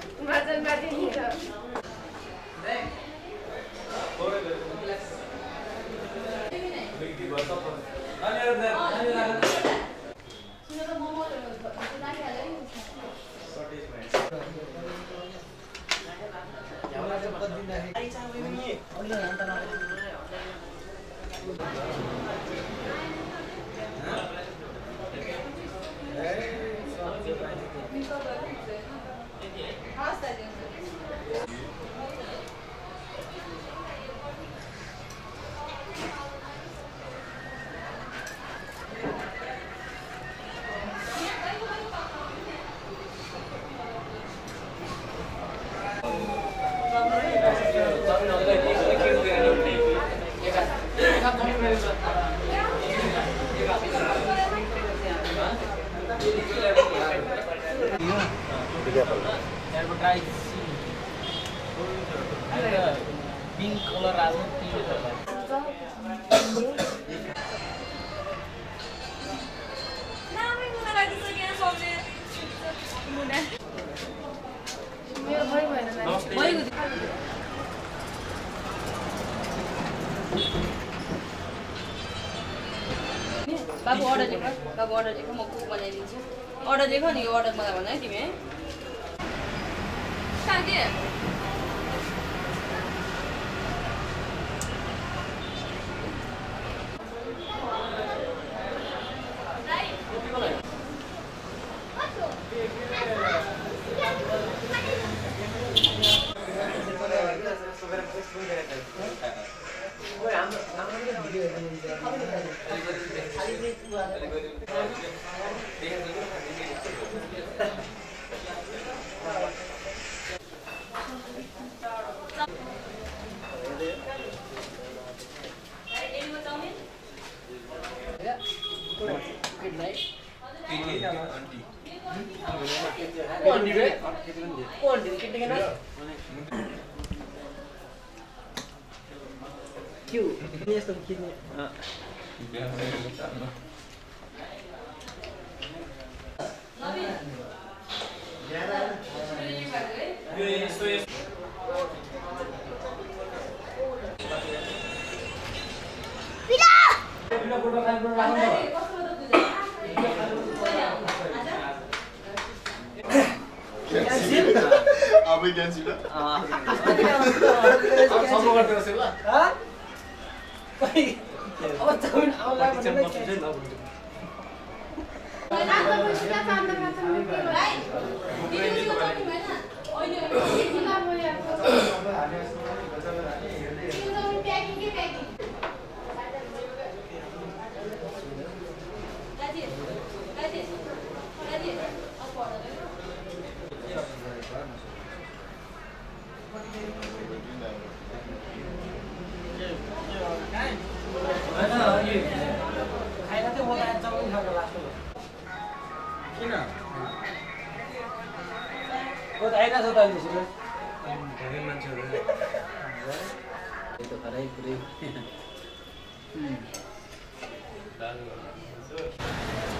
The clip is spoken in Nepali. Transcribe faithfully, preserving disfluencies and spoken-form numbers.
Macan mati ni tu. Sudah tu momo tu, itu nak ada ni. Jangan cepat pindah. Hari cawe ni. Oh iya, hantar nak. Pink color rasanya pink color. Nama muna lagi sekian soalnya. Muna. मेरो भइ भएन नानी. भइगयो. बाबु अर्डर लेख. बाबु अर्डर लेख म कुक बनाइदिन्छु. अर्डर लेख नि यो अर्डर मलाई भन है तिमी है. साके. Cute. Ini yang sedikitnya. Apa yang sudah? Ah. Sama kan terus lah. Hah? Baik. Oh, tahun awal mana lagi? Kau tak ada soal ni sih? Dari mana sih? Itu karai puri. Hmm. Dan